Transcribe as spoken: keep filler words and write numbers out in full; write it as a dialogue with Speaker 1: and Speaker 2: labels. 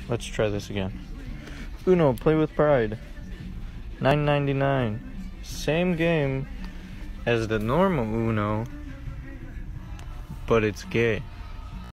Speaker 1: Let's try this again. Uno, play with pride. nine ninety-nine. Same game as the normal Uno, but it's gay.